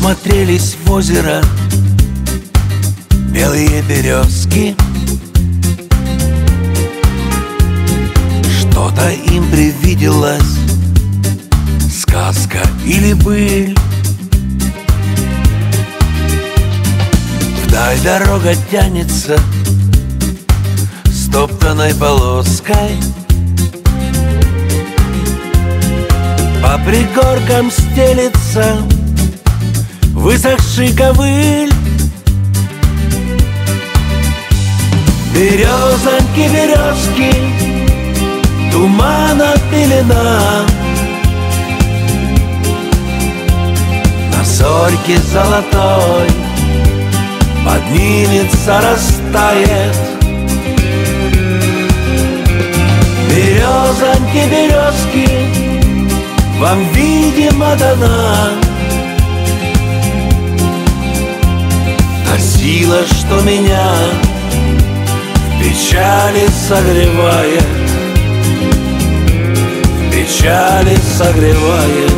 Смотрелись в озеро белые березки. Что-то им привиделось, сказка или быль. Вдаль дорога тянется стоптанной полоской, по пригоркам стелется высохший ковыль. Березоньки, березки, тумана пелена, на зорьке золотой поднимется, растает. Березоньки, березки, вам, видимо, дана та сила, что меня в печали согревает, в печали согревает.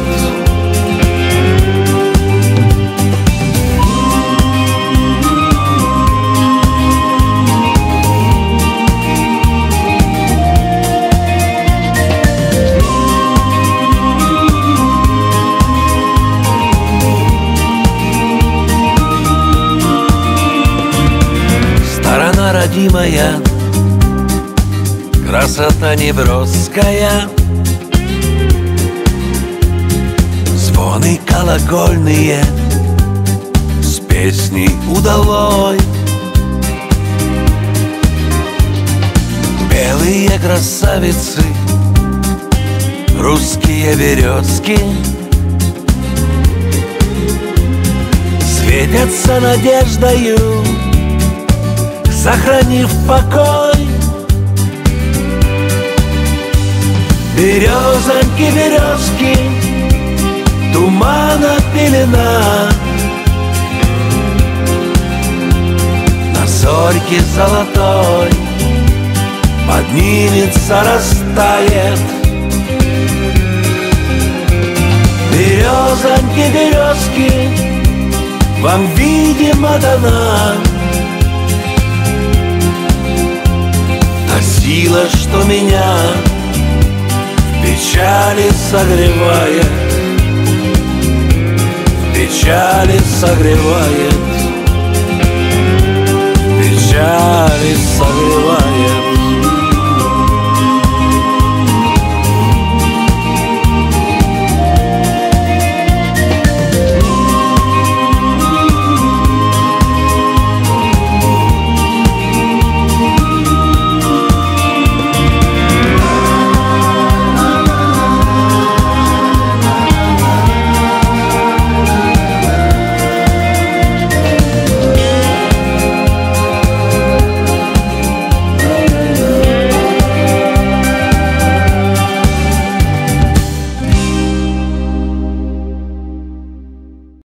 Сторона родимая, красота неброская, звоны колокольные с песней удалой. Белые красавицы, русские березки, светятся надеждою, сохранив покой. Березоньки, березки, тумана пелена, на зорьке золотой поднимется, растает. Березоньки, березки, вам, видимо, дана та сила, что меня в печали согревает, в печали согревает, в печали согревает.